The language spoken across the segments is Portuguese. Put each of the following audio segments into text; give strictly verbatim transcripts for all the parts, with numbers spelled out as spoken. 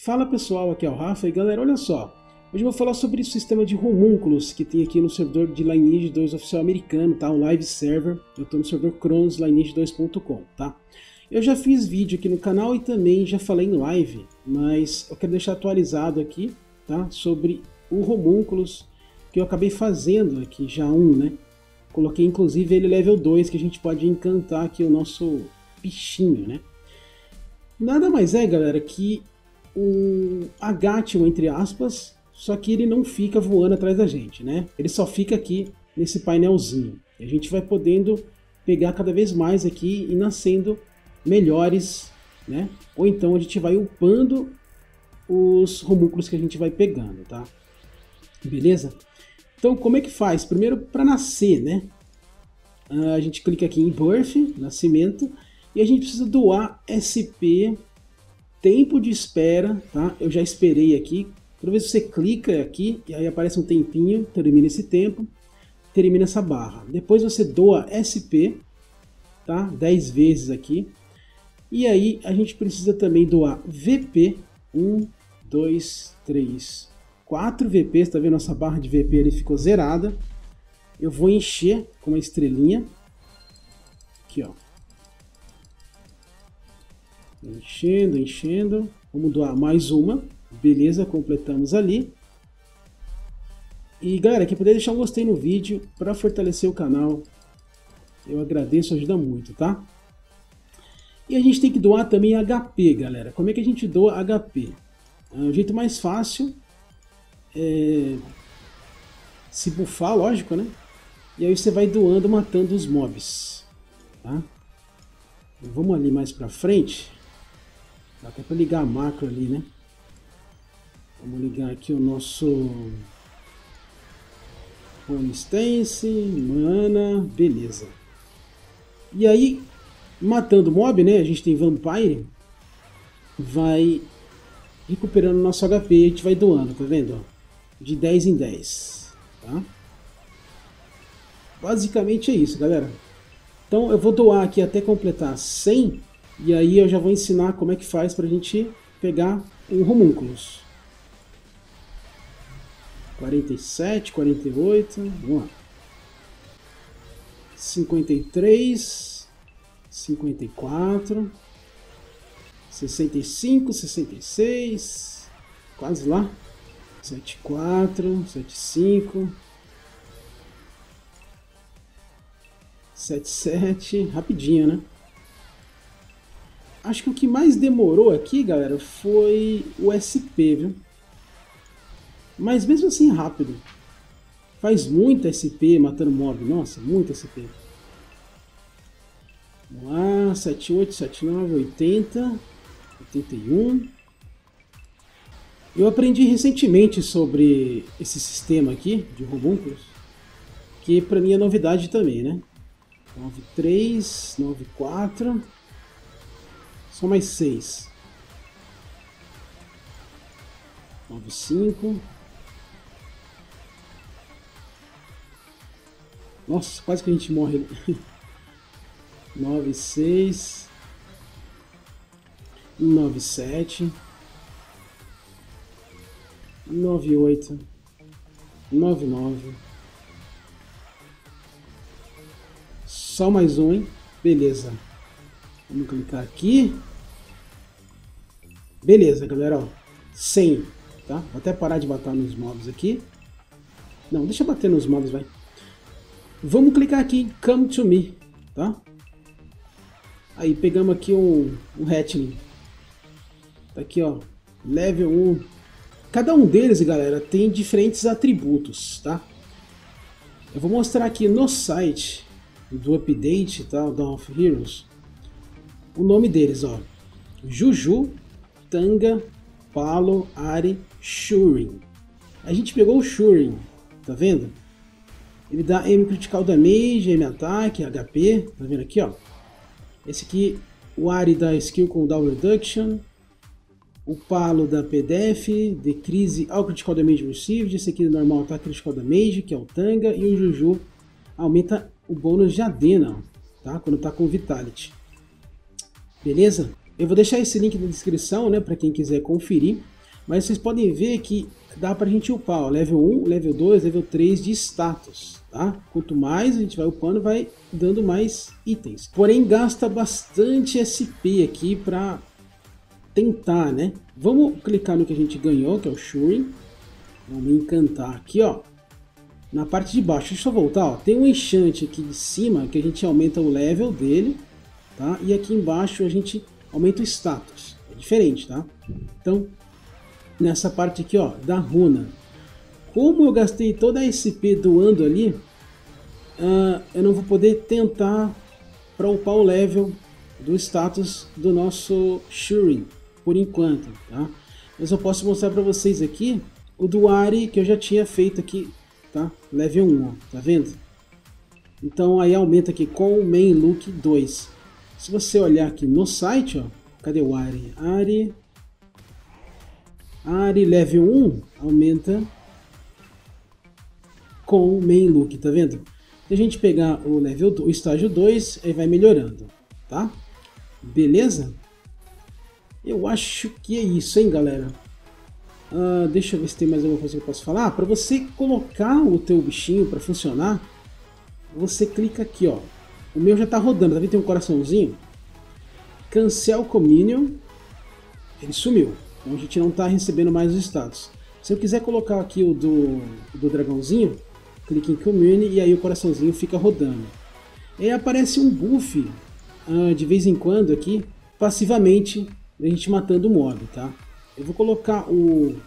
Fala pessoal, aqui é o Rafa e galera, olha só, hoje eu vou falar sobre o sistema de homúnculos que tem aqui no servidor de Lineage dois oficial americano, tá? O live server, eu estou no servidor Cronos Lineage dois ponto com, tá? Eu já fiz vídeo aqui no canal e também já falei em live, mas eu quero deixar atualizado aqui, tá? Sobre o homúnculos que eu acabei fazendo aqui, já um, né? Coloquei inclusive ele level dois, que a gente pode encantar aqui o nosso bichinho, né? Nada mais é, galera, que o Agathion, entre aspas, só que ele não fica voando atrás da gente, né? Ele só fica aqui nesse painelzinho. E a gente vai podendo pegar cada vez mais aqui e nascendo melhores, né? Ou então a gente vai upando os homúnculos que a gente vai pegando, tá? Beleza? Então, como é que faz? Primeiro, para nascer, né? A gente clica aqui em Birth, Nascimento, e a gente precisa doar S P, tempo de espera, tá? Eu já esperei aqui. Toda vez que você clica aqui, e aí aparece um tempinho, termina esse tempo, termina essa barra. Depois você doa S P, tá? dez vezes aqui. E aí a gente precisa também doar V P, um, dois, três, quatro V Ps, tá vendo? Nossa barra de V P ele ficou zerada. Eu vou encher com uma estrelinha. Aqui, ó. Enchendo, enchendo. Vamos doar mais uma. Beleza, completamos ali. E galera, quem puder deixar um gostei no vídeo para fortalecer o canal, eu agradeço, ajuda muito, tá? E a gente tem que doar também H P, galera. Como é que a gente doa H P? O jeito mais fácil é se buffar, lógico, né? E aí você vai doando, matando os mobs, tá? Vamos ali mais pra frente. Dá até para ligar a macro ali, né? Vamos ligar aqui o nosso Home Stance, mana, beleza. E aí, matando mob, né? A gente tem Vampire, vai recuperando nosso H P e a gente vai doando, tá vendo? De dez em dez, tá? Basicamente é isso, galera. Então eu vou doar aqui até completar cem. E aí eu já vou ensinar como é que faz pra gente pegar um homúnculos. quarenta e sete, quarenta e oito, vamos lá. cinquenta e três, cinquenta e quatro, sessenta e cinco, sessenta e seis, quase lá. setenta e quatro, setenta e cinco, setenta e sete, rapidinho, né? Acho que o que mais demorou aqui, galera, foi o S P, viu? Mas mesmo assim rápido. Faz muito S P matando mob. Nossa, muito S P. Vamos lá, setenta e oito, setenta e nove, oitenta, oitenta e um. Eu aprendi recentemente sobre esse sistema aqui de homúnculos, que pra mim é novidade também, né? nove três, nove quatro... Só mais seis. nove cinco. Nossa, quase que a gente morre. nove seis. nove sete. nove oito. nove nove. Só mais um, hein? Beleza. Vamos clicar aqui. Beleza, galera, ó. cem, tá? Vou até parar de bater nos mobs aqui. Não, deixa eu bater nos mobs, vai. Vamos clicar aqui em Come to Me, tá? Aí pegamos aqui um, um hatchling. Tá aqui, ó. Level um. Cada um deles, galera, tem diferentes atributos, tá? Eu vou mostrar aqui no site do update, tá? O Dawn of Heroes. O nome deles, ó, Juju, Tanga, Palo, Ari, Shurin. A gente pegou o Shurin, tá vendo? Ele dá M Critical Damage, M Ataque, H P, tá vendo aqui, ó? Esse aqui, o Ari dá Skill com Down Reduction, o Palo dá P D F, Decrease All Critical Damage Received, esse aqui é normal Ataque Critical Damage, que é o Tanga, e o Juju aumenta o bônus de Adena, tá? Quando tá com Vitality. Beleza? Eu vou deixar esse link na descrição, né, para quem quiser conferir. Mas vocês podem ver que dá pra gente upar, ó, level um, level dois, level três de status, tá? Quanto mais a gente vai upando, vai dando mais itens. Porém, gasta bastante S P aqui pra tentar, né? Vamos clicar no que a gente ganhou, que é o Shuri. Vamos encantar aqui, ó. Na parte de baixo, deixa eu voltar, ó. Tem um enchante aqui de cima que a gente aumenta o level dele, tá? E aqui embaixo a gente aumenta o status. É diferente, tá? Então, nessa parte aqui, ó, da runa. Como eu gastei toda a S P doando ali, uh, eu não vou poder tentar para upar o level do status do nosso Shuri, por enquanto, tá? Mas eu posso mostrar para vocês aqui o do Ahri que eu já tinha feito aqui, tá? Level um, ó, tá vendo? Então aí aumenta aqui com o Main Look dois. Se você olhar aqui no site, ó, cadê o Ahri? Ahri Ahri level um aumenta com o Main Look, tá vendo? Se a gente pegar o level do, o estágio dois, aí vai melhorando, tá? Beleza? Eu acho que é isso, hein, galera? Uh, deixa eu ver se tem mais alguma coisa que eu posso falar. Ah, para você colocar o teu bichinho para funcionar, você clica aqui, ó. O meu já tá rodando, tá vendo? Tem um coraçãozinho. Cancel Communion. Ele sumiu. Então a gente não está recebendo mais os status. Se eu quiser colocar aqui o do, do dragãozinho, clique em Commune e aí o coraçãozinho fica rodando. E aí aparece um buff uh, de vez em quando aqui, passivamente, a gente matando o mob, tá? Eu vou colocar o,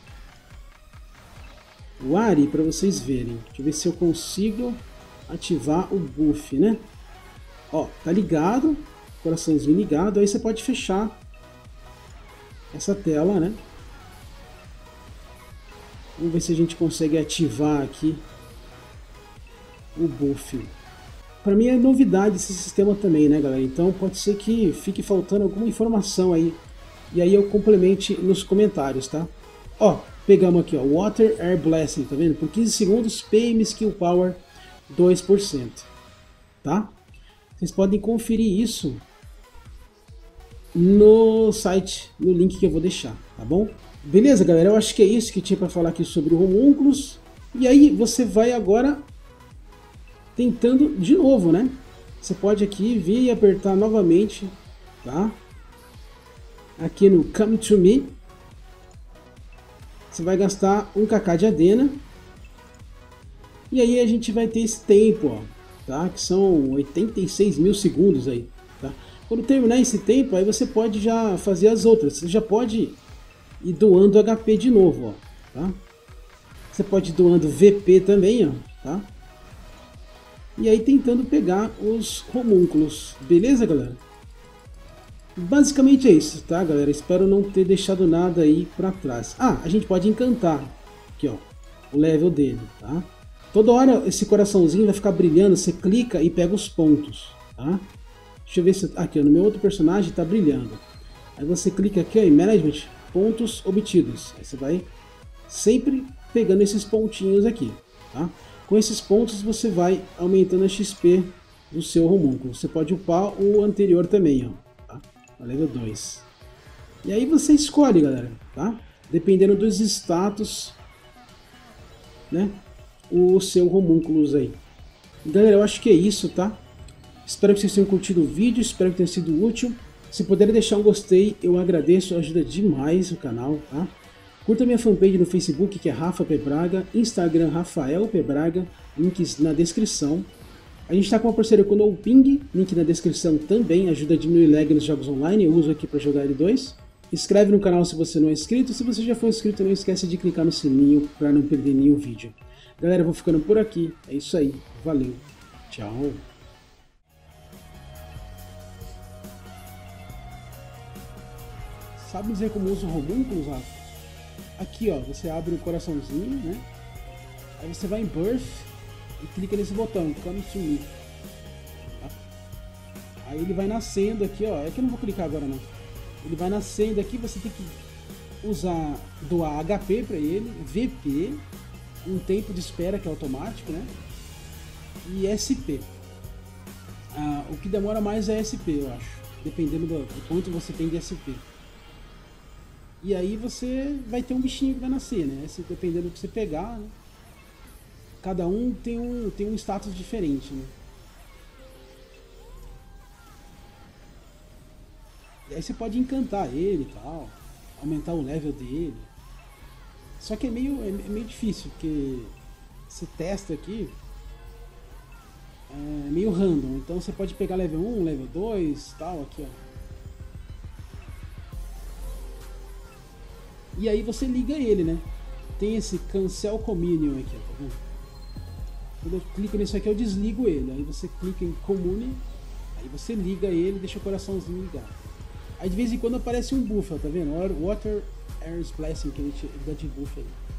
o Ahri para vocês verem. Deixa eu ver se eu consigo ativar o buff, né? Ó, tá ligado, coraçãozinho ligado, aí você pode fechar essa tela, né? Vamos ver se a gente consegue ativar aqui o buff. Para mim é novidade esse sistema também, né, galera? Então pode ser que fique faltando alguma informação aí. E aí eu complemente nos comentários, tá? Ó, pegamos aqui, ó, Water Air Blessing, tá vendo? Por quinze segundos, P M Skill Power dois por cento, tá? Vocês podem conferir isso no site, no link que eu vou deixar, tá bom? Beleza, galera? Eu acho que é isso que tinha para falar aqui sobre o Homúnculos. E aí você vai agora tentando de novo, né? Você pode aqui vir e apertar novamente, tá? Aqui no Come to Me. Você vai gastar um K K de Adena. E aí a gente vai ter esse tempo, ó, tá? Que são oitenta e seis mil segundos aí, tá? Quando terminar esse tempo, aí você pode já fazer as outras. Você já pode ir doando H P de novo, ó, tá? Você pode ir doando V P também, ó, tá? E aí tentando pegar os homúnculos, beleza, galera? Basicamente é isso, tá, galera? Espero não ter deixado nada aí pra trás. Ah, a gente pode encantar aqui, ó, o level dele, tá? Toda hora esse coraçãozinho vai ficar brilhando, você clica e pega os pontos, tá? Deixa eu ver se... Aqui, ó, no meu outro personagem tá brilhando. Aí você clica aqui, ó, em Management, pontos obtidos. Aí você vai sempre pegando esses pontinhos aqui, tá? Com esses pontos você vai aumentando a X P do seu homúnculo. Você pode upar o anterior também, ó. Level dois. E aí você escolhe, galera, tá? Dependendo dos status, né? O seu homúnculos aí. Galera, eu acho que é isso, tá? Espero que vocês tenham curtido o vídeo, espero que tenha sido útil. Se puderem deixar um gostei, eu agradeço, ajuda demais o canal, tá? Curta minha fanpage no Facebook, que é Rafa P. Braga, Instagram Rafael P. Braga, links na descrição. A gente está com uma parceria com o NoPing, link na descrição também, ajuda a diminuir lag nos jogos online, eu uso aqui para jogar L dois. Inscreve no canal se você não é inscrito, se você já for inscrito não esquece de clicar no sininho para não perder nenhum vídeo. Galera, eu vou ficando por aqui, é isso aí, valeu, tchau! Sabe dizer como usa o homúnculos, Rafa? Aqui, ó, você abre o coraçãozinho, né? Aí você vai em Birth e clica nesse botão, Come to Me. Tá? Aí ele vai nascendo aqui, ó. É que eu não vou clicar agora não. Ele vai nascendo aqui, você tem que usar, doar H P para ele, V P, um tempo de espera que é automático, né? E S P. Ah, o que demora mais é S P, eu acho. Dependendo do, do quanto você tem de S P. E aí você vai ter um bichinho que vai nascer, né? Se, dependendo do que você pegar, né? Cada um tem um, tem um status diferente, né? E aí você pode encantar ele e tal, aumentar o level dele. Só que é meio, é meio difícil, porque você testa aqui, é meio random. Então você pode pegar level um, level dois, tal, aqui ó. E aí você liga ele, né? Tem esse cancel communion aqui, ó, tá vendo? Quando eu clico nisso aqui eu desligo ele. Aí você clica em commune, aí você liga ele e deixa o coraçãozinho ligado. Aí de vez em quando aparece um buff, ó, tá vendo? Water Air's Blessing, que ele dá de buff aí.